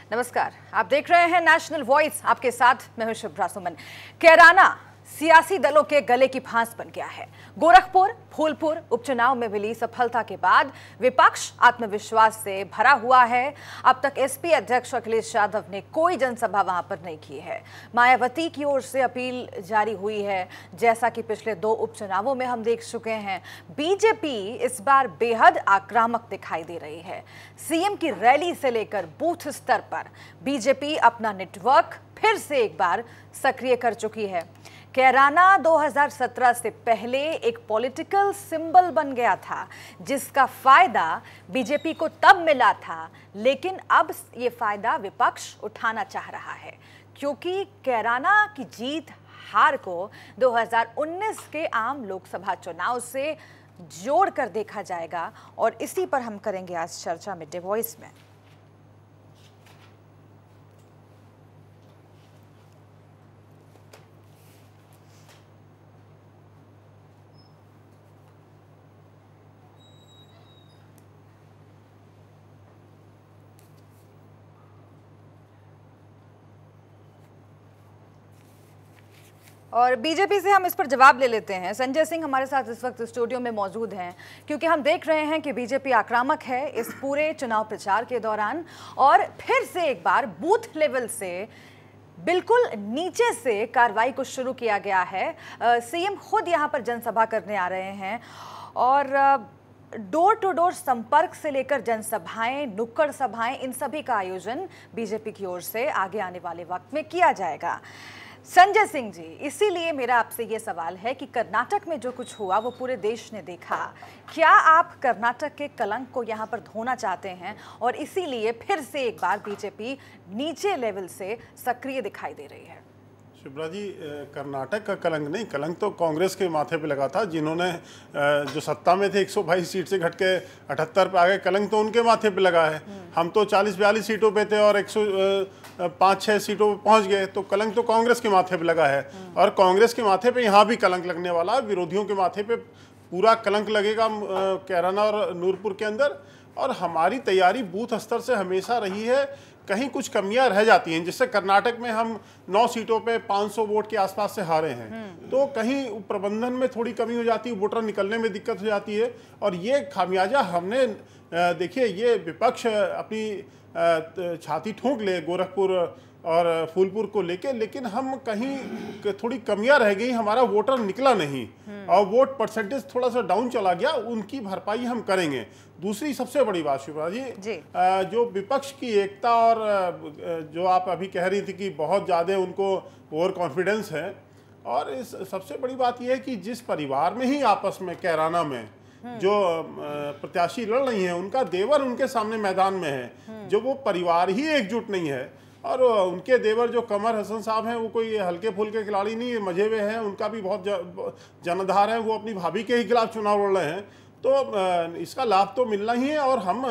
नमस्कार, आप देख रहे हैं नेशनल वॉइस। आपके साथ मैं हूं शुभ्रा सुमन। कैराना सियासी दलों के गले की फांस बन गया है। गोरखपुर, फूलपुर उपचुनाव में मिली सफलता के बाद विपक्ष आत्मविश्वास से भरा हुआ है। अब तक एसपी अध्यक्ष अखिलेश यादव ने कोई जनसभा वहां पर नहीं की है। मायावती की ओर से अपील जारी हुई है, जैसा कि पिछले 2 उपचुनावों में हम देख चुके हैं। बीजेपी इस बार बेहद आक्रामक दिखाई दे रही है। सीएम की रैली से लेकर बूथ स्तर पर बीजेपी अपना नेटवर्क फिर से एक बार सक्रिय कर चुकी है। कैराना 2017 से पहले एक पॉलिटिकल सिंबल बन गया था, जिसका फायदा बीजेपी को तब मिला था, लेकिन अब ये फायदा विपक्ष उठाना चाह रहा है, क्योंकि कैराना की जीत हार को 2019 के आम लोकसभा चुनाव से जोड़कर देखा जाएगा। और इसी पर हम करेंगे आज चर्चा मिड डे वॉइस में। और बीजेपी से हम इस पर जवाब ले लेते हैं। संजय सिंह हमारे साथ इस वक्त स्टूडियो में मौजूद हैं, क्योंकि हम देख रहे हैं कि बीजेपी आक्रामक है इस पूरे चुनाव प्रचार के दौरान। और फिर से एक बार बूथ लेवल से बिल्कुल नीचे से कार्रवाई को शुरू किया गया है। सीएम खुद यहाँ पर जनसभा करने आ रहे हैं और डोर टू डोर संपर्क से लेकर जनसभाएं, नुक्कड़ सभाएं, इन सभी का आयोजन बीजेपी की ओर से आगे आने वाले वक्त में किया जाएगा। संजय सिंह जी, इसीलिए मेरा आपसे ये सवाल है कि कर्नाटक में जो कुछ हुआ वो पूरे देश ने देखा। क्या आप कर्नाटक के कलंक को यहाँ पर धोना चाहते हैं और इसीलिए फिर से एक बार बीजेपी नीचे लेवल से सक्रिय दिखाई दे रही है? शुभ्रा जी, कर्नाटक का कलंक नहीं, कलंक तो कांग्रेस के माथे पे लगा था, जिन्होंने जो सत्ता में थे 122 सीट से घट के 78 पे आ गए। कलंक तो उनके माथे पे लगा है। हम तो 40-42 सीटों पे थे और 105-6 सीटों पे पहुंच गए, तो कलंक तो कांग्रेस के माथे पे लगा है। और कांग्रेस के माथे पे यहाँ भी कलंक लगने वाला है। विरोधियों के माथे पे पूरा कलंक लगेगा कैराना और नूरपुर के अंदर। और हमारी तैयारी बूथ स्तर से हमेशा रही है। कहीं कुछ कमियां रह जाती हैं, जिससे कर्नाटक में हम 9 सीटों पे 500 वोट के आसपास से हारे हैं, तो कहीं प्रबंधन में थोड़ी कमी हो जाती है, वोटर निकलने में दिक्कत हो जाती है। और ये खामियाजा हमने देखिए, ये विपक्ष अपनी छाती ठोंक ले गोरखपुर और फूलपुर को लेके, लेकिन हम कहीं थोड़ी कमियां रह गई, हमारा वोटर निकला नहीं और वोट परसेंटेज थोड़ा सा डाउन चला गया, उनकी भरपाई हम करेंगे। दूसरी सबसे बड़ी बात शुभ्रा जी, जो विपक्ष की एकता और जो आप अभी कह रही थी कि बहुत ज़्यादा उनको ओवर कॉन्फिडेंस है, और इस सबसे बड़ी बात यह है कि जिस परिवार में ही आपस में कैराना में जो प्रत्याशी लड़ रही हैं, उनका देवर उनके सामने मैदान में है, जो वो परिवार ही एकजुट नहीं है। और उनके देवर जो कमर हसन साहब हैं, वो कोई हल्के फुल्के खिलाड़ी नहीं, मजे में हैं, उनका भी बहुत जनाधार है, वो अपनी भाभी के ही खिलाफ चुनाव लड़ रहे हैं। तो इसका लाभ तो मिलना ही है। और हम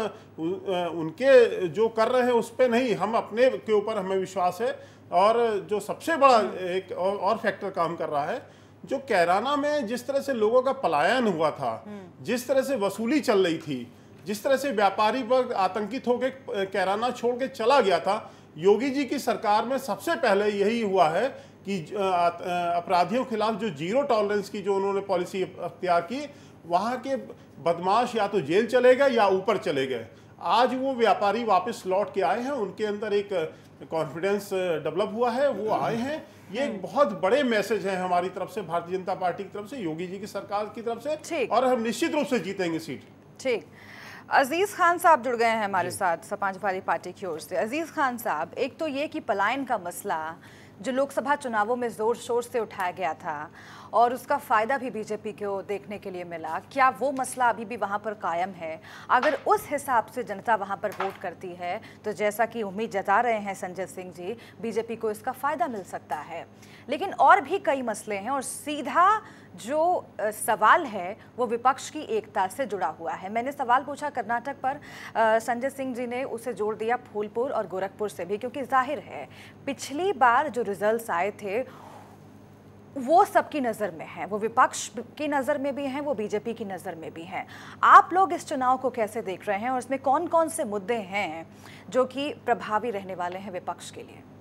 उनके जो कर रहे हैं उस पर नहीं, हम अपने के ऊपर हमें विश्वास है। और जो सबसे बड़ा एक और फैक्टर काम कर रहा है, जो कैराना में जिस तरह से लोगों का पलायन हुआ था, जिस तरह से वसूली चल रही थी, जिस तरह से व्यापारी वर्ग आतंकित होकर कैराना छोड़ के चला गया था, योगी जी की सरकार में सबसे पहले यही हुआ है कि अपराधियों के खिलाफ जो जीरो टॉलरेंस की जो उन्होंने पॉलिसी अख्तियार की, वहाँ के बदमाश या तो जेल चले गए या ऊपर चले गए। आज वो व्यापारी वापस लौट के आए हैं, उनके अंदर एक कॉन्फिडेंस डेवलप हुआ है, वो आए हैं। ये एक बहुत बड़े मैसेज हैं हमारी तरफ से, भारतीय जनता पार्टी की तरफ से, योगी जी की सरकार की तरफ से, और हम निश्चित रूप से जीतेंगे सीट। ठीक। अजीज खान साहब जुड़ गए हैं हमारे साथ समाजवादी पार्टी की ओर से। अजीज खान साहब, एक तो ये कि पलायन का मसला जो लोकसभा चुनावों में जोर शोर से उठाया गया था और उसका फायदा भी बीजेपी को देखने के लिए मिला, क्या वो मसला अभी भी वहां पर कायम है? अगर उस हिसाब से जनता वहां पर वोट करती है तो जैसा कि उम्मीद जता रहे हैं संजय सिंह जी, बीजेपी को इसका फायदा मिल सकता है। लेकिन और भी कई मसले हैं और सीधा जो सवाल है वो विपक्ष की एकता से जुड़ा हुआ है। मैंने सवाल पूछा कर्नाटक पर, संजय सिंह जी ने उसे जोड़ दिया फूलपुर और गोरखपुर से भी, क्योंकि जाहिर है पिछली बार जो रिजल्ट्स आए थे वो सबकी नज़र में है, वो विपक्ष की नज़र में भी हैं, वो बीजेपी की नज़र में भी हैं। आप लोग इस चुनाव को कैसे देख रहे हैं और इसमें कौन कौन से मुद्दे हैं जो कि प्रभावी रहने वाले हैं विपक्ष के लिए?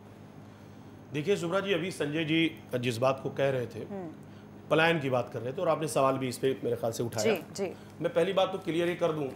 देखिए शुभ्रा जी, अभी संजय जी जिस बात को कह रहे थे, पलायन की बात कर रहे थे और आपने सवाल भी इस पे मेरे ख्याल से उठाया। जी। मैं पहली बात तो क्लियर ही कर दूं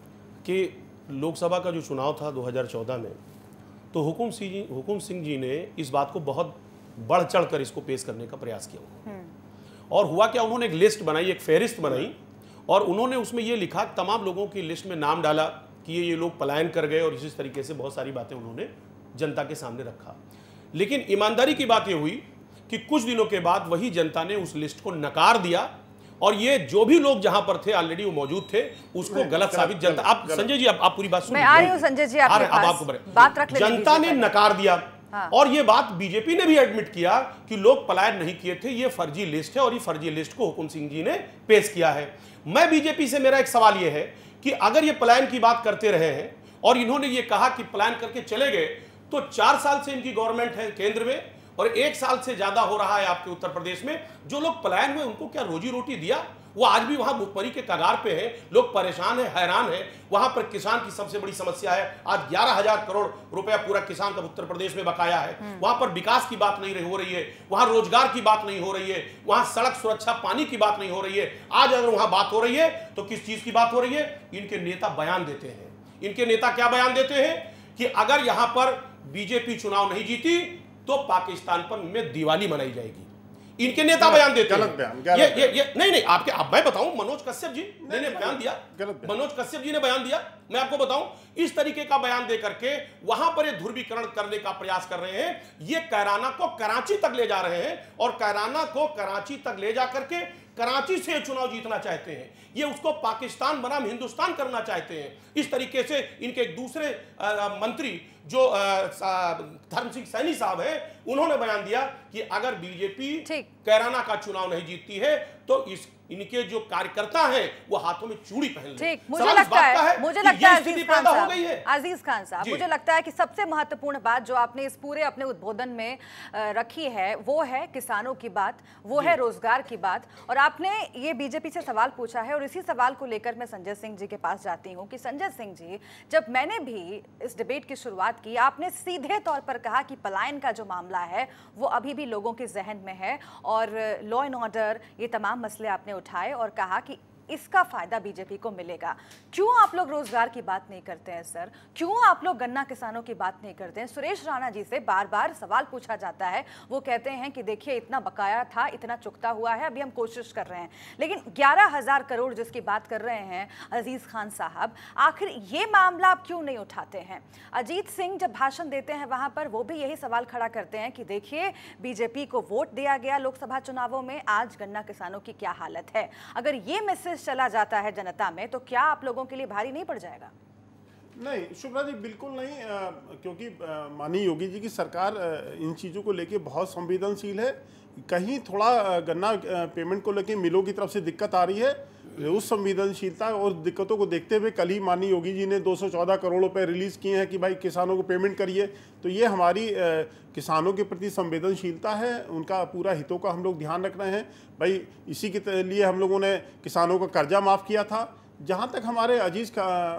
कि लोकसभा का जो चुनाव था 2014 में, तो हुकुम सिंह जी ने इस बात को बहुत बढ़ चढ़ कर इसको पेश करने का प्रयास किया। और हुआ क्या, उन्होंने एक लिस्ट बनाई, एक फेहरिस्त बनाई और उन्होंने उसमें ये लिखा, तमाम लोगों की लिस्ट में नाम डाला कि ये लोग पलायन कर गए और इसी तरीके से बहुत सारी बातें उन्होंने जनता के सामने रखा। लेकिन ईमानदारी की बात ये हुई कि कुछ दिनों के बाद वही जनता ने उस लिस्ट को नकार दिया और ये जो भी लोग जहां पर थे ऑलरेडी वो मौजूद थे, उसको गलत साबित जनता। आप संजय जी, आप पूरी बात सुनिए। मैं आ रही हूं संजय जी, आपके पास आपको बात रख लेने जनता ने नकार दिया। हाँ। और ये बात बीजेपी ने भी एडमिट किया कि लोग पलायन नहीं किए थे, ये फर्जी लिस्ट है और ये फर्जी लिस्ट को हुकुम सिंह जी ने पेश किया है। मैं बीजेपी से मेरा एक सवाल ये है कि अगर ये पलायन की बात करते रहे हैं और इन्होंने ये कहा कि पलायन करके चले गए, तो 4 साल से इनकी गवर्नमेंट है केंद्र में और 1 साल से ज्यादा हो रहा है आपके उत्तर प्रदेश में, जो लोग पलायन हुए उनको क्या रोजी रोटी दिया? वो आज भी वहां भुखमरी के कगार पे है, लोग परेशान है, हैरान है। वहां पर किसान की सबसे बड़ी समस्या है, आज 11,000 करोड़ रुपया पूरा किसान का उत्तर प्रदेश में बकाया है। वहां पर विकास की बात नहीं हो रही है, वहां रोजगार की बात नहीं हो रही है, वहां सड़क सुरक्षा, पानी की बात नहीं हो रही है। आज अगर वहां बात हो रही है तो किस चीज की बात हो रही है? इनके नेता बयान देते हैं। इनके नेता क्या बयान देते हैं कि अगर यहां पर बीजेपी चुनाव नहीं जीती तो पाकिस्तान पर में दिवाली मनाई जाएगी। इनके नेता बयान देते हैं। ये नहीं आपके, अब मैं बताऊं, मनोज कश्यप जी ने बयान दिया, मनोज कश्यप जी ने बयान दिया, मैं आपको बताऊं, इस तरीके का बयान दे करके वहां पर ये ध्रुवीकरण करने का प्रयास कर रहे हैं। ये कैराना को कराची तक ले जा रहे हैं और कैराना को कराची तक ले जा करके कराची से चुनाव जीतना चाहते हैं। ये उसको पाकिस्तान बनाम हिंदुस्तान करना चाहते हैं। इस तरीके से इनके एक दूसरे मंत्री जो धर्म सिंह सैनी साहब हैं, उन्होंने बयान दिया कि अगर बीजेपी कैराना का चुनाव नहीं जीतती है तो इनके जो कार्यकर्ता हैं वो हाथों में चूड़ी पहन लें। ठीक, मुझे लगता है अजीज खान साहब, मुझे लगता है कि सबसे महत्वपूर्ण बात जो आपने इस पूरे अपने उद्बोधन में रखी है वो है किसानों की बात, वो है रोजगार की बात। और आपने ये बीजेपी से सवाल पूछा है और इसी सवाल को लेकर मैं संजय सिंह जी के पास जाती हूँ कि संजय सिंह जी, जब मैंने भी इस डिबेट की शुरुआत की, आपने सीधे तौर पर कहा कि पलायन का जो मामला है वो अभी भी लोगों के जहन में है और लॉ एंड ऑर्डर, ये तमाम मसले आपने उठाए और कहा कि इसका फायदा बीजेपी को मिलेगा। क्यों आप लोग रोजगार की बात नहीं करते हैं सर? क्यों आप लोग गन्ना किसानों की बात नहीं करते हैं? सुरेश राणा जी से बार बार सवाल पूछा जाता है, वो कहते हैं कि देखिए इतना बकाया था, इतना चुकता हुआ है, अभी हम कोशिश कर रहे हैं। लेकिन 11,000 करोड़ जिसकी बात कर रहे हैं अजीज खान साहब, आखिर ये मामला आप क्यों नहीं उठाते हैं? अजीत सिंह जब भाषण देते हैं वहां पर वो भी यही सवाल खड़ा करते हैं कि देखिए बीजेपी को वोट दिया गया लोकसभा चुनावों में, आज गन्ना किसानों की क्या हालत है। अगर ये मैसेज चला जाता है जनता में तो क्या आप लोगों के लिए भारी नहीं पड़ जाएगा? नहीं शुभ्रा जी, बिल्कुल नहीं, क्योंकि माननीय योगी जी की सरकार इन चीज़ों को लेके बहुत संवेदनशील है। कहीं थोड़ा गन्ना पेमेंट को लेके मिलों की तरफ से दिक्कत आ रही है, उस संवेदनशीलता और दिक्कतों को देखते हुए कल ही माननीय योगी जी ने 214 करोड़ रुपए रिलीज़ किए हैं कि भाई किसानों को पेमेंट करिए। तो ये हमारी किसानों के प्रति संवेदनशीलता है, उनका पूरा हितों का हम लोग ध्यान रख रहे हैं। भाई इसी के लिए हम लोगों ने किसानों का कर्जा माफ़ किया था। जहाँ तक हमारे अजीज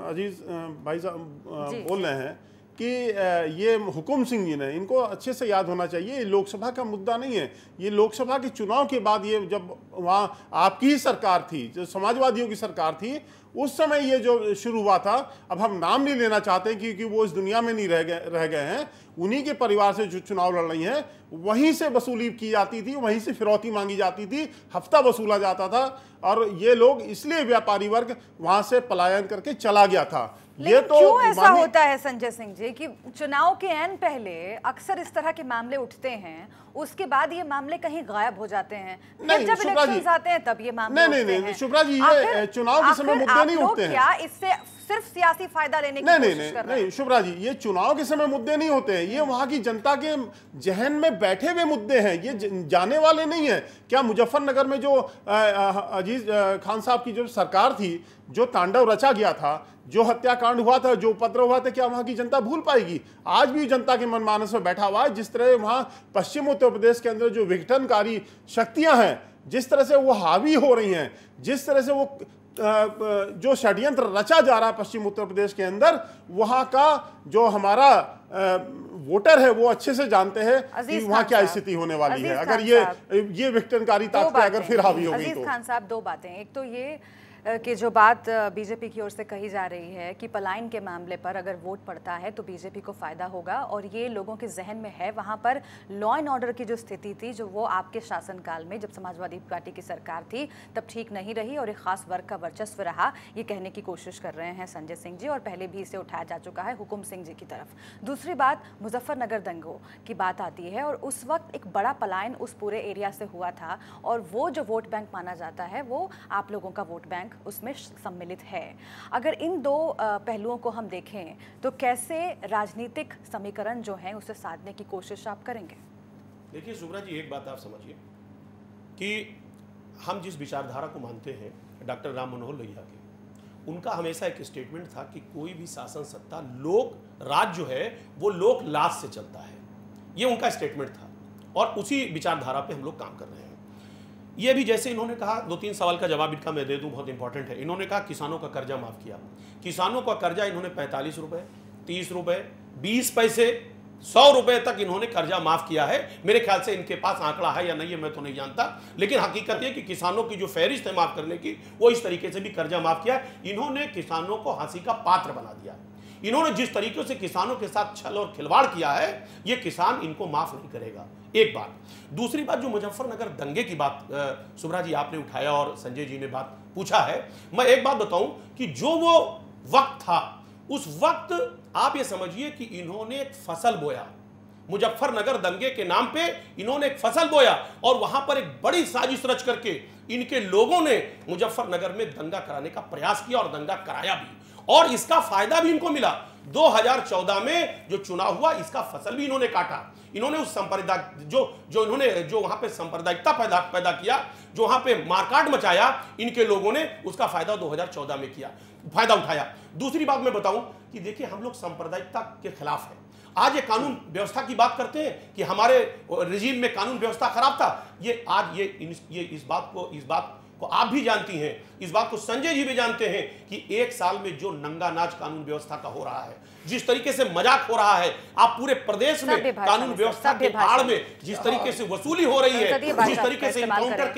भाई साहब बोल रहे हैं कि ये हुकुम सिंह जी ने, इनको अच्छे से याद होना चाहिए, ये लोकसभा का मुद्दा नहीं है। ये लोकसभा के चुनाव के बाद, ये जब वहाँ आपकी ही सरकार थी, जो समाजवादियों की सरकार थी, उस समय ये जो शुरू हुआ था। अब हम नाम नहीं लेना चाहते क्योंकि वो इस दुनिया में नहीं रह गए हैं। उन्हीं के परिवार से जो चुनाव लड़ रही हैं, वहीं से वसूली की जाती थी, वहीं से फिरौती मांगी जाती थी, हफ्ता वसूला जाता था और ये लोग इसलिए व्यापारी वर्ग वहां से पलायन करके चला गया था। ये तो क्यों ऐसा होता है संजय सिंह जी कि चुनाव के ऐन पहले अक्सर इस तरह के मामले उठते हैं, उसके बाद ये मामले कहीं गायब हो जाते हैं, जब इलेक्शंस आते हैं तब ये मामले नहीं शुभ्रा जी, ये चुनाव के समय मुद्दे मुद्दे नहीं उठते हैं। क्या इससे सिर्फ सियासी फायदा लेने की कोशिश कर रहे हैं? नहीं शुभ्रा जी, ये चुनाव के समय मुद्दे नहीं होते हैं, ये वहां की जनता के जहन में बैठे हुए मुद्दे हैं, ये जाने वाले नहीं है। क्या मुजफ्फरनगर में जो अजीज खान साहब की जो सरकार थी, जो तांडव रचा गया था, जो हत्याकांड हुआ था, जो उपद्रव हुआ था, क्या वहां की जनता भूल पाएगी? आज भी जनता के मनमानस में बैठा हुआ है। जिस तरह वहां पश्चिम उत्तर प्रदेश के अंदर जो विघटनकारी शक्तियां हैं, जिस तरह से वो हावी हो रही हैं, जिस तरह से वो जो षड्यंत्र रचा जा रहा है पश्चिम उत्तर प्रदेश के अंदर, वहां का जो हमारा वोटर है वो अच्छे से जानते हैं कि वहां क्या स्थिति होने वाली है अगर ये विघटनकारी ताकतें अगर फिर हावी हो गई तो। अजीज खान साहब, दो बातें। एक तो ये कि जो बात बीजेपी की ओर से कही जा रही है कि पलायन के मामले पर अगर वोट पड़ता है तो बीजेपी को फायदा होगा, और ये लोगों के जहन में है। वहां पर लॉ एंड ऑर्डर की जो स्थिति थी, जो वो आपके शासनकाल में जब समाजवादी पार्टी की सरकार थी तब ठीक नहीं रही, और एक खास वर्ग का वर्चस्व रहा, ये कहने की कोशिश कर रहे हैं संजय सिंह जी, और पहले भी इसे उठाया जा चुका है हुकुम सिंह जी की तरफ। दूसरी बात, मुजफ्फरनगर दंगों की बात आती है, और उस वक्त एक बड़ा पलायन उस पूरे एरिया से हुआ था, और वो जो वोट बैंक माना जाता है वो आप लोगों का वोट बैंक उसमें सम्मिलित है। अगर इन दो पहलुओं को हम देखें तो कैसे राजनीतिक समीकरण जो है उसे साधने की कोशिश आप करेंगे? देखिए शुभ्रा जी, एक बात आप समझिए कि हम जिस विचारधारा को मानते हैं डॉक्टर राम मनोहर लोहिया के, उनका हमेशा एक स्टेटमेंट था कि कोई भी शासन सत्ता लोक राज जो है वो लोक लाज से चलता है। ये उनका स्टेटमेंट था, और उसी विचारधारा पे हम लोग काम कर रहे हैं। ये भी जैसे इन्होंने कहा, 2-3 सवाल का जवाब इनका मैं दे दूं, बहुत इंपॉर्टेंट है। इन्होंने कहा किसानों का कर्जा माफ किया। किसानों का कर्जा इन्होंने 45 रुपए, 30 रुपए, 20 पैसे, 100 रुपए तक इन्होंने कर्जा माफ किया है। मेरे ख्याल से इनके पास आंकड़ा है या नहीं है मैं तो नहीं जानता, लेकिन हकीकत ये कि किसानों की जो फहरिस्त है माफ करने की, वो इस तरीके से भी कर्जा माफ किया। इन्होंने किसानों को हंसी का पात्र बना दिया। इन्होंने जिस तरीके से किसानों के साथ छल और खिलवाड़ किया है, ये किसान इनको माफ नहीं करेगा। एक बात। दूसरी बात, जो मुजफ्फरनगर दंगे की बात शुभ्रा जी आपने उठाया और संजय जी ने बात पूछा है, मैं एक बात बताऊं कि जो वो वक्त था, उस वक्त आप ये समझिए कि इन्होंने एक फसल बोया। मुजफ्फरनगर दंगे के नाम पे इन्होंने एक फसल बोया, और वहां पर एक बड़ी साजिश रच करके इनके लोगों ने मुजफ्फरनगर में दंगा कराने का प्रयास किया, और दंगा कराया भी, और इसका फायदा भी इनको मिला। 2014 में जो चुनाव हुआ, इसका फसल भी इन्होंने काटा। इन्होंने उस सांप्रदायिक जो वहां पे सांप्रदायिकता पैदा किया, जो वहां पे मारकाट मचाया, इनके लोगों ने उसका फायदा 2014 में किया, फायदा उठाया। दूसरी बात मैं बताऊं कि देखिए, हम लोग सांप्रदायिकता के खिलाफ हैं। आज ये कानून व्यवस्था की बात करते हैं कि हमारे रिजीम में कानून व्यवस्था खराब था, ये आज इस बात को आप भी जानती हैं, इस बात को संजय जी भी जानते हैं कि एक साल में जो नंगा नाच कानून व्यवस्था का हो रहा है, जिस तरीके से मजाक हो रहा है, आप पूरे प्रदेश में कानून व्यवस्था के आड़ में जिस तरीके से वसूली हो रही है, जिस तरीके से इनकाउंटर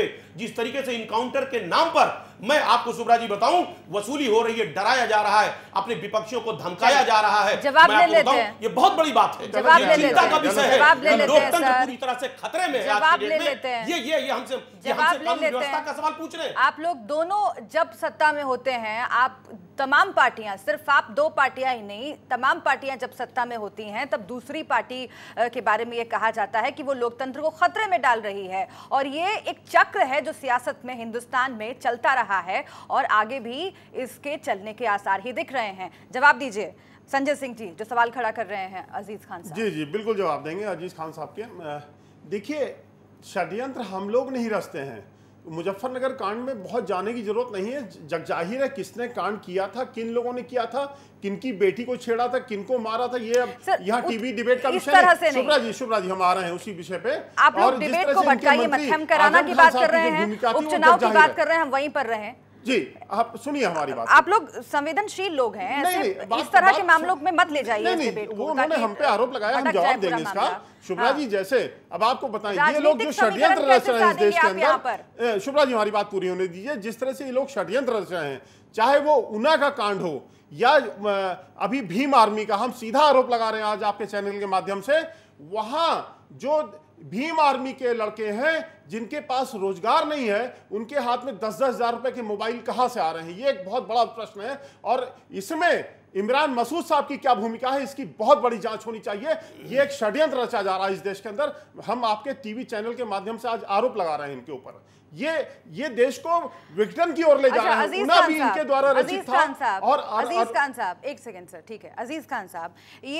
के नाम पर मैं आपको शुभ्रा जी बताऊं, वसूली हो रही है, डराया जा रहा है, अपने विपक्षियों को धमकाया जा रहा है। जवाब ले लेते हैं, ये बहुत बड़ी बात है, चिंता का विषय है, लोकतंत्र पूरी तरह से खतरे में है आज के डेट में। ये हमसे कानून व्यवस्था का सवाल पूछ रहे हैं। आप लोग दोनों जब सत्ता में होते हैं, आप तमाम पार्टियां, सिर्फ आप दो पार्टियां ही नहीं, तमाम पार्टियां जब सत्ता में होती हैं, तब दूसरी पार्टी के बारे में यह कहा जाता है कि वो लोकतंत्र को खतरे में डाल रही है, और ये एक चक्र है जो सियासत में हिंदुस्तान में चलता रहा है, और आगे भी इसके चलने के आसार ही दिख रहे हैं। जवाब दीजिए संजय सिंह जी, जो सवाल खड़ा कर रहे हैं अजीज खान साहब। जी बिल्कुल जवाब देंगे अजीज खान साहब के। देखिए, षड्यंत्र हम लोग नहीं रचते हैं। मुजफ्फरनगर कांड में बहुत जाने की जरूरत नहीं है, जगजाहिर है किसने कांड किया था, किन लोगों ने किया था, किनकी बेटी को छेड़ा था, किनको मारा था। ये अब यहाँ टीवी डिबेट का विषय है। शुभ्रा जी हम आ रहे हैं उसी विषय पे। आप लोग डिबेट को भटकाइए मत, हम कराना की बात कर रहे हैं, उपचुनाव की बात कर रहे हैं, हम वहीं पर रहे। जी आप सुनिए हमारी बात। आप लोग संवेदनशील लोग हैं, इस तरह के मामलों में मत ले जाइए इस डिबेट को। उन्होंने हम पे आरोप लगाया, हम जवाब देंगे इसका। शुभ्रा जी, जैसे अब आपको बताएं, ये लोग जो षड्यंत्र रच रहे हैं इस देश के अंदर, शुभ्रा जी हमारी बात पूरी होने दीजिए। जिस तरह से ये लोग षड्यंत्र रच रहे हैं, चाहे वो ऊना का कांड हो या अभी भीम आर्मी का, हम सीधा आरोप लगा रहे हैं आज आपके चैनल के माध्यम से, वहां जो भीम आर्मी के लड़के हैं जिनके पास रोजगार नहीं है, उनके हाथ में 10-10 हजार रुपए के मोबाइल कहां से आ रहे हैं, ये एक बहुत बड़ा प्रश्न है। और इसमें इमरान मसूद साहब की क्या भूमिका है, इसकी बहुत बड़ी जांच होनी चाहिए। ये एक षड्यंत्र रचा जा रहा है इस देश के अंदर। हम आपके टीवी चैनल के माध्यम से आज आरोप लगा रहे हैं इनके ऊपर। ये देश को विघटन की ओर ले जा रहे हैं। अजीज ऊना खान भी साहब, इनके द्वारा रचित था। और अजीज खान साहब, एक सेकंड सर, ठीक है। अजीज खान साहब,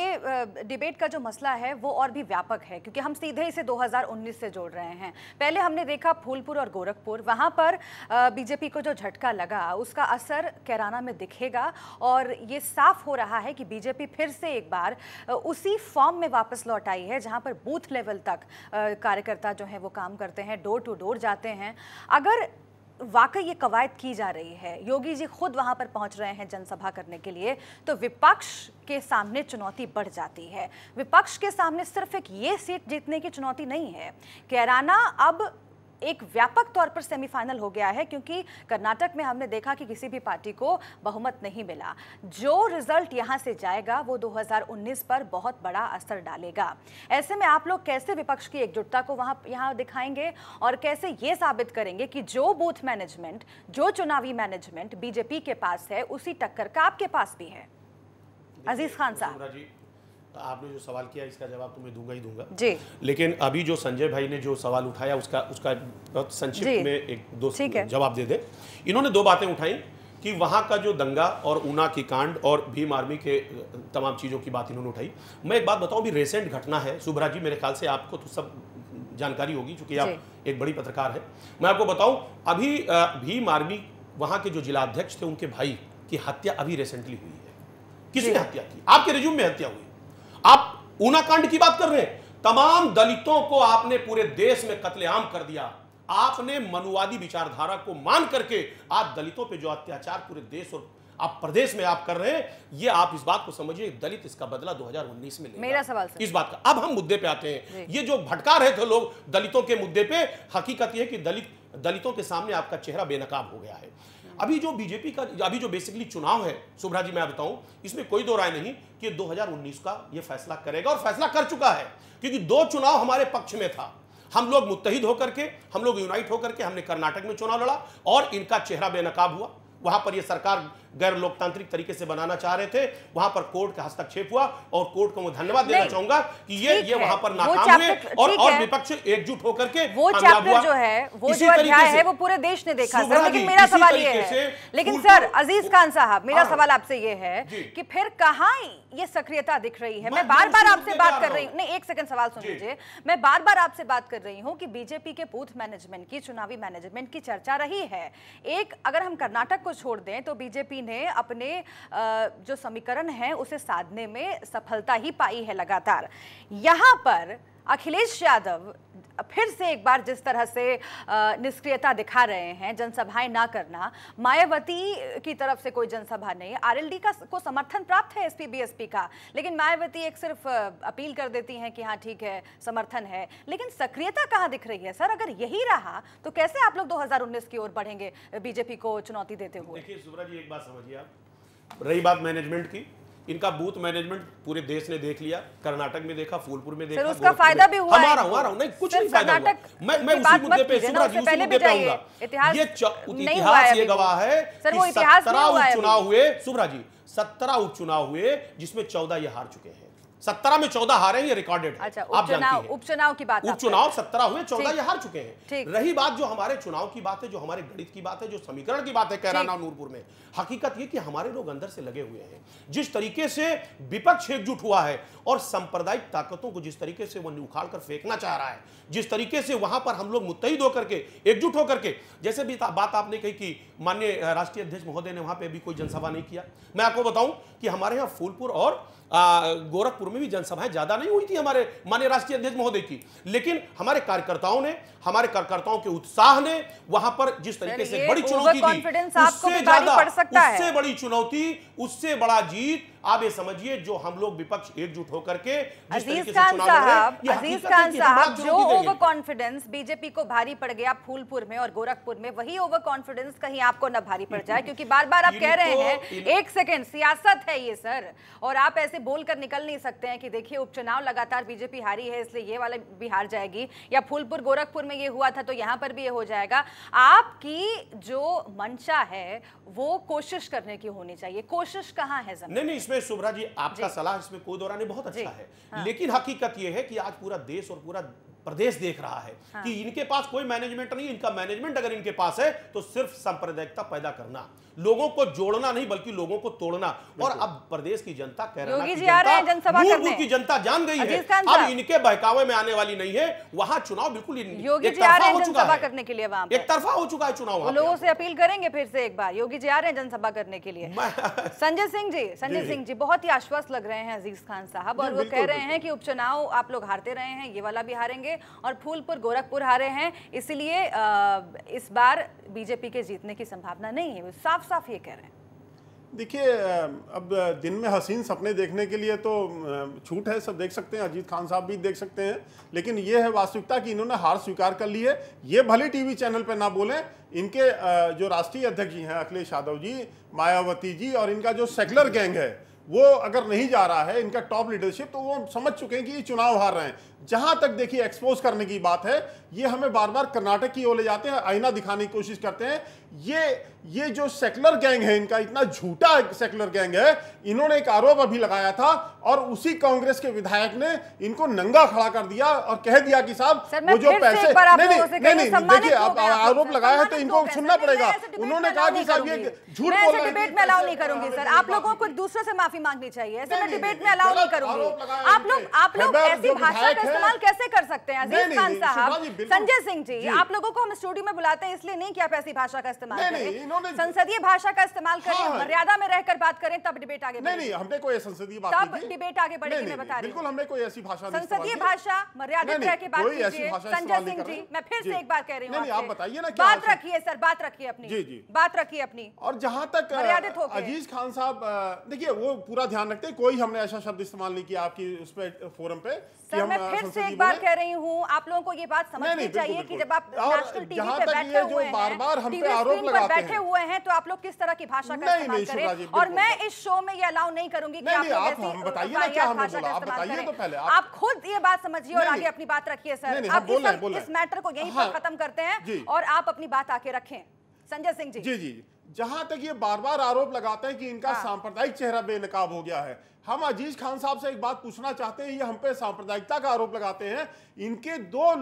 ये डिबेट का जो मसला है वो और भी व्यापक है, क्योंकि हम सीधे इसे 2019 से जोड़ रहे हैं। पहले हमने देखा फूलपुर और गोरखपुर, वहां पर बीजेपी को जो झटका लगा उसका असर कैराना में दिखेगा, और ये साफ हो रहा है कि बीजेपी फिर से एक बार उसी फॉर्म में वापस लौट आई है जहां पर बूथ लेवल तक कार्यकर्ता जो है वो काम करते हैं, डोर टू डोर जाते हैं। अगर वाकई ये कवायद की जा रही है, योगी जी खुद वहां पर पहुंच रहे हैं जनसभा करने के लिए, तो विपक्ष के सामने चुनौती बढ़ जाती है। विपक्ष के सामने सिर्फ एक ये सीट जीतने की चुनौती नहीं है, कैराना अब एक व्यापक तौर पर सेमीफाइनल हो गया है, क्योंकि कर्नाटक में हमने देखा कि किसी भी पार्टी को बहुमत नहीं मिला। जो रिजल्ट यहां से जाएगा वो 2019 पर बहुत बड़ा असर डालेगा। ऐसे में आप लोग कैसे विपक्ष की एकजुटता को यहां दिखाएंगे और कैसे ये साबित करेंगे कि जो बूथ मैनेजमेंट, जो चुनावी मैनेजमेंट बीजेपी के पास है, उसी टक्कर का आपके पास भी है? अजीज खान साहब, आपने जो सवाल किया इसका जवाब तो मैं दूंगा ही दूंगा जी, लेकिन अभी जो संजय भाई ने जो सवाल उठाया उसका बहुत संक्षिप्त में एक दो जवाब दे दें। इन्होंने दो बातें उठाई कि वहां का जो दंगा और ऊना की कांड और भीम आर्मी के तमाम चीज़ों की बात इन्होंने उठाई। मैं एक बात बताऊं, भी रिसेंट घटना है सुभ्रा जी, मेरे ख्याल से आपको तो सब जानकारी होगी क्योंकि आप एक बड़ी पत्रकार है। मैं आपको बताऊं, अभी भीम आर्मी वहां के जो जिलाध्यक्ष थे उनके भाई की हत्या अभी रिसेंटली हुई है। किसने हत्या की? आपके रिज्यूम में हत्या हुई। आप ऊना कांड की बात कर रहे हैं, तमाम दलितों को आपने पूरे देश में कत्लेआम कर दिया। आपने मनुवादी विचारधारा को मान करके आप दलितों पे जो अत्याचार पूरे देश और आप प्रदेश में आप कर रहे हैं, ये आप इस बात को समझिए, दलित इसका बदला 2019 में लेगा। मेरा सवाल इस बात का। अब हम मुद्दे पे आते हैं। ये जो भटका रहे थे लोग दलितों के मुद्दे पे, हकीकत यह है कि दलितों के सामने आपका चेहरा बेनकाब हो गया है। अभी जो बीजेपी का अभी जो बेसिकली चुनाव है सुभ्रा जी, मैं बताऊं, इसमें कोई दो राय नहीं कि 2019 का ये फैसला करेगा, और फैसला कर चुका है, क्योंकि दो चुनाव हमारे पक्ष में था। हम लोग मुत्तहिद होकर के, हम लोग यूनाइट होकर के हमने कर्नाटक में चुनाव लड़ा और इनका चेहरा बेनकाब हुआ। वहां पर ये सरकार गैर लोकतांत्रिक तरीके से बनाना चाह रहे थे, वहां पर कोर्ट का हस्तक्षेप हुआ, और कोर्ट को मैं धन्यवाद देना चाहूंगा कि ये वहां पर नाकाम हुए और विपक्ष एकजुट होकर के वो चैप्टर जो है, वो जो अध्याय है, वो पूरे देश ने देखा सर। लेकिन मेरा सवाल ये है, लेकिन सर अजीज खान साहब, मेरा सवाल आपसे ये है कि फिर कहां ये सक्रियता दिख रही है? मैं बार बार आपसे बात कर रही हूँ, नहीं एक सेकंड सवाल सुन लीजिए, मैं बार बार आपसे बात कर रही हूँ कि बीजेपी के बूथ मैनेजमेंट की, चुनावी मैनेजमेंट की चर्चा रही है। एक अगर हम कर्नाटक को छोड़ दें तो बीजेपी ने अपने जो समीकरण है उसे साधने में सफलता ही पाई है लगातार। यहां पर अखिलेश यादव फिर से एक बार जिस तरह से निष्क्रियता दिखा रहे हैं, जनसभाएं ना करना, मायावती की तरफ से कोई जनसभा नहीं, आरएलडी को समर्थन प्राप्त है एसपी बीएसपी का, लेकिन मायावती एक सिर्फ अपील कर देती हैं कि हाँ ठीक है समर्थन है, लेकिन सक्रियता कहाँ दिख रही है? सर अगर यही रहा तो कैसे आप लोग 2019 की ओर बढ़ेंगे बीजेपी को चुनौती देते हुए? देखिए सुभ्रा जी, एक बात समझिए आप, रही बात मैनेजमेंट की, इनका बूथ मैनेजमेंट पूरे देश ने देख लिया, कर्नाटक में देखा, फूलपुर में देखा, उसका फायदा भी हुआ है। हमारा नहीं, कुछ नहीं फायदा हुआ। मैं उसी मुद्दे पे सुभ्रा जी, उसी मुद्दे पे आऊंगा। ये इतिहास ये गवाह है कि 17 उपचुनाव हुए सुभ्रा जी, 17 उपचुनाव हुए जिसमें 14 ये हार चुके हैं। 17 में 14 हारे हैं, ये रिकॉर्डेड है। अच्छा, आप जानती हैं। उपचुनाव की बात, उपचुनाव 17 हुए, 14 ये हार चुके हैं। रही बात जो हमारे चुनाव की बात है, जो हमारे गणित की बात है, जो समीकरण की बात है कैराना और नूरपुर में, हकीकत ये कि हमारे लोग अंदर से लगे हुए हैं। जिस तरीके से विपक्ष एकजुट हुआ है और सांप्रदायिक ताकतों को जिस तरीके से वो उखाड़ कर फेंकना चाह रहा है, जिस तरीके से वहां पर हम लोग मुत्तहिद होकर के, एकजुट होकर के, जैसे भी बात आपने कही कि माननीय राष्ट्रीय अध्यक्ष महोदय ने वहां पे भी कोई जनसभा नहीं किया। मैं आपको बताऊं कि हमारे यहाँ फूलपुर और गोरखपुर में भी जनसभाएं ज्यादा नहीं हुई थी हमारे माननीय राष्ट्रीय अध्यक्ष महोदय की, लेकिन हमारे कार्यकर्ताओं ने, हमारे कार्यकर्ताओं के उत्साह ने वहां पर जिस तरीके से बड़ी चुनौती दी, उससे ज्यादा, उससे बड़ी चुनौती, उससे बड़ा जीत, आप ये समझिए जो हम लोग विपक्ष एकजुट होकर के अजीज खान साहब, जो ओवर कॉन्फिडेंस बीजेपी को भारी पड़ गया फूलपुर में और गोरखपुर में, वही ओवर कॉन्फिडेंस कहीं आपको न भारी पड़ जाए, क्योंकि बार बार आप कह रहे हैं, एक सेकंड, सियासत है ये सर, और आप ऐसे बोलकर निकल नहीं सकते हैं कि देखिए उपचुनाव लगातार बीजेपी हारी है इसलिए ये वाला भी हार जाएगी, या फूलपुर गोरखपुर में ये हुआ था तो यहां पर भी ये हो जाएगा। आपकी जो मंशा है वो कोशिश करने की होनी चाहिए, कोशिश कहां है? नहीं, इसमें सुभ्रा जी आपका सलाह, इसमें कोई दौरा नहीं, बहुत अच्छा है। हाँ। लेकिन हकीकत यह है कि आज पूरा देश और पूरा प्रदेश देख रहा है कि इनके पास कोई मैनेजमेंट नहीं, इनका मैनेजमेंट अगर इनके पास है तो सिर्फ सांप्रदायिकता पैदा करना, लोगों को जोड़ना नहीं बल्कि लोगों को तोड़ना। और अब प्रदेश की जनता, कैराना की जनता, मूलभूत की जनता जान गई है, अब इनके बहकावे में आने वाली नहीं है। वहां चुनाव बिल्कुल योगी जी आ रहे हैं जनसभा करने के लिए, वहां एक तरफा हो चुका है चुनाव। लोगों से अपील करेंगे फिर से एक बार, योगी जी आ रहे हैं जनसभा करने के लिए। संजय सिंह जी बहुत ही आश्वस्त लग रहे हैं अजीज खान साहब, और वो कह रहे हैं कि उपचुनाव आप लोग हारते रहे हैं, ये वाला भी हारेंगे, और फूलपुर गोरखपुर हारे हैं, इसलिए इस बार बीजेपी के जीतने की संभावना नहीं है। वो साफ साफ ये कह रहे हैं। देखिए, अब दिन में हसीन सपने देखने के लिए तो छूट है, सब देख सकते हैं, अजीत खान साहब भी देख सकते हैं, लेकिन ये है वास्तविकता कि इन्होंने हार स्वीकार कर ली है। ये भले टीवी चैनल पर ना बोलें, इनके जो राष्ट्रीय अध्यक्ष जी हैं अखिलेश यादव जी, मायावती जी, और इनका जो सेकुलर गैंग है वो अगर नहीं जा रहा है, इनका टॉप लीडरशिप, तो वो समझ चुके हैं कि ये चुनाव हार रहे हैं। जहां तक देखिए एक्सपोज करने की बात है, ये हमें बार बार कर्नाटक की ओर ले जाते हैं, आईना दिखाने की कोशिश करते हैं। ये जो सेकुलर गैंग है, इनका इतना झूठा सेकुलर गैंग है, इन्होंने एक आरोप अभी लगाया था और उसी कांग्रेस के विधायक ने इनको नंगा खड़ा कर दिया और कह दिया कि साहब वो जो पैसे, नहीं देखिए, आप आरोप लगाया है तो इनको सुनना पड़ेगा। उन्होंने कहा कि साहब ये झूठ बोल रहे हैं। डिबेट में अलाउ नहीं करूंगी सर, आप लोगों को दूसरों से माफी मांगनी चाहिए, ऐसे मैं डिबेट में अलाउ नहीं करूंगी। आप लोग ऐसी भाषा का इस्तेमाल कैसे कर सकते हैं अजीज खान साहब? संजय सिंह जी, आप लोगों को हम स्टूडियो में बुलाते हैं इसलिए नहीं कि आप ऐसी भाषा का इस्तेमाल करें, संसदीय भाषा का इस्तेमाल करें, मर्यादा में रहकर बात करें, तब डिबेट आगे बढ़ेगी। नहीं, हमने कोई संसदीय बात तब डिबेट आगे बढ़ेगी, मैं बता रही हूं। बिल्कुल हमने कोई ऐसी भाषा नहीं, संसदीय भाषा मर्यादित रह के बात कीजिए। संजय सिंह जी, मैं फिर से एक बार कह रही हूँ, आप बताइए ना, बात रखिए सर, बात रखिए अपनी, बात रखिए अपनी। और जहां तक अजीज खान साहब, देखिए वो पूरा ध्यान रखते हैं, कोई हमने ऐसा शब्द इस्तेमाल नहीं किया आपकी उस पे फोरम पे। सर मैं फिर से एक बार कह रही हूँ, आप लोगों को ये बात समझनी चाहिए कि जब आप नेशनल टीवी पे बैठे हुए हैं, बार-बार हम पे आरोप लगाते हैं, बैठे हुए हैं, तो आप लोग किस तरह की भाषा का इस्तेमाल करें। और मैं इस शो में ये अलाउ नहीं करूंगी कि आप लोग ऐसी बताइए ना क्या हमने बोला, आप बताइए तो पहले। आप खुद ये बात समझिए और आगे अपनी बात रखिए सर। आप इस मैटर को यहीं पर खत्म करते हैं और आप अपनी बात आके रखें। संजय सिंह जी, जी, जहां तक ये बार बार आरोप लगाते हैं कि इनका सांप्रदायिक चेहरा बेनकाब हो गया है, हम अजीज खान साहब से एक बात पूछना चाहते हैं। ये हम पे सांप्रदायिकता का आरोप लगाते हैं, इनके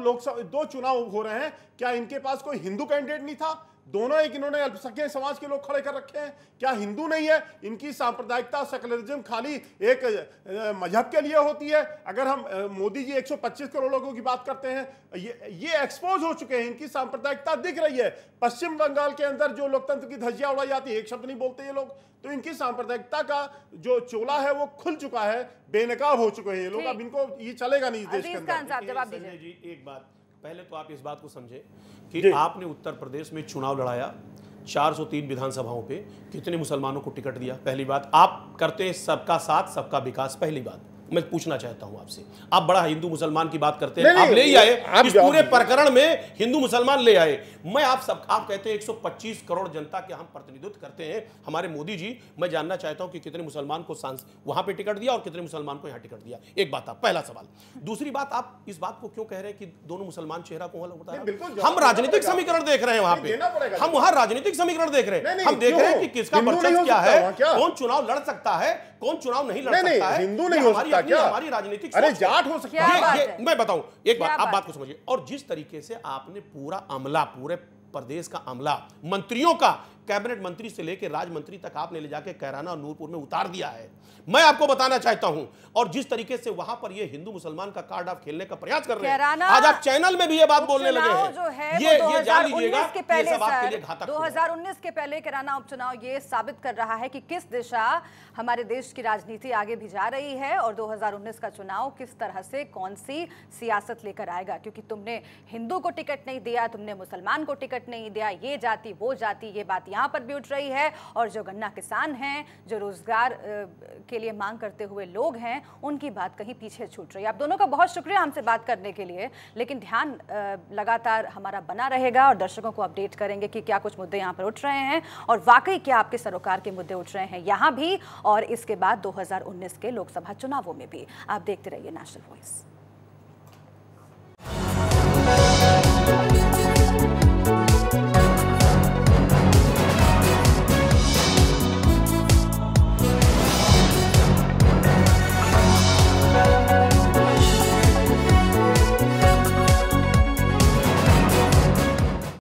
दो चुनाव हो रहे हैं, क्या इनके पास कोई हिंदू कैंडिडेट नहीं था? दोनों एक इन्होंने अल्पसंख्यक समाज के लोग खड़े कर रखे हैं, क्या हिंदू नहीं है? इनकी सांप्रदायिकता, सेकुलरिज्म खाली एक मजहब के लिए होती है? अगर हम मोदी जी 125 करोड़ लोगों की बात करते हैं, ये एक्सपोज हो चुके हैं, इनकी सांप्रदायिकता दिख रही है। पश्चिम बंगाल के अंदर जो लोकतंत्र की धज्जियां उड़ाई जाती है, एक शब्द नहीं बोलते ये लोग, तो इनकी सांप्रदायिकता का जो चोला है वो खुल चुका है, बेनकाब हो चुके हैं ये लोग। अब इनको ये चलेगा नहीं इस देश के अंदर। जवाब दीजिए जी। एक बात पहले तो आप इस बात को समझे कि आपने उत्तर प्रदेश में चुनाव लड़ाया, 403 विधानसभाओं पे कितने मुसलमानों को टिकट दिया? पहली बात, आप करते हैं सबका साथ सबका विकास। पहली बात मैं पूछना चाहता हूं आपसे, आप बड़ा हिंदू मुसलमान की बात करते हैं, आप ले ही आए इस पूरे प्रकरण में हिंदू मुसलमान ले आए। मैं आप कहते हैं 125 करोड़ जनता के हम प्रतिनिधित्व करते हैं, हमारे मोदी जी। मैं जानना चाहता हूं कि कितने मुसलमान को वहां पे टिकट दिया और कितने मुसलमान को यहां टिकट दिया? एक बात, आप पहला सवाल। दूसरी बात, आप इस बात को क्यों कह रहे हैं कि दोनों मुसलमान चेहरा को होता है? हम राजनीतिक समीकरण देख रहे हैं वहां पे, हम वहां राजनीतिक समीकरण देख रहे हैं, हम देख रहे हैं कि किसका वर्चस्व क्या है, कौन चुनाव लड़ सकता है, कौन चुनाव नहीं लड़ सकता है। हिंदू नहीं हो सकता क्या? हमारी राजनीतिक अरे जाट हो सकता है। मैं बताऊं एक बात, आप बात को समझिए। और जिस तरीके से आपने पूरा अमला, पूरे प्रदेश का अमला, मंत्रियों का, कैबिनेट मंत्री से लेकर राज मंत्री तक आपने ले जाके कैराना और नूरपुर में उतार दिया है, मैं आपको बताना चाहता हूं। और जिस तरीके से वहां पर ये हिंदू मुसलमान का कार्ड आप खेलने का प्रयास कर रहे हैं, आज आप चैनल में भी ये बात बोलने लगे हैं, ये जान लीजिएगा कि ये सब आपके लिए घातक। 2019 के पहले कैराना उपचुनाव ये साबित कर रहा है कि किस दिशा हमारे देश की राजनीति आगे भी जा रही है और 2019 का चुनाव किस तरह से कौन सी सियासत लेकर आएगा। क्योंकि तुमने हिंदू को टिकट नहीं दिया, तुमने मुसलमान को टिकट नहीं दिया, ये जाति वो जाति, ये बात यहाँ पर भी उठ रही है। और जो गन्ना किसान हैं, जो रोजगार के लिए मांग करते हुए लोग हैं, उनकी बात कहीं पीछे छूट रही है। आप दोनों का बहुत शुक्रिया हमसे बात करने के लिए, लेकिन ध्यान लगातार हमारा बना रहेगा और दर्शकों को अपडेट करेंगे कि क्या कुछ मुद्दे यहाँ पर उठ रहे हैं और वाकई क्या आपके सरोकार के मुद्दे उठ रहे हैं यहाँ भी और इसके बाद 2019 के लोकसभा चुनावों में भी। आप देखते रहिए नेशनल वॉइस।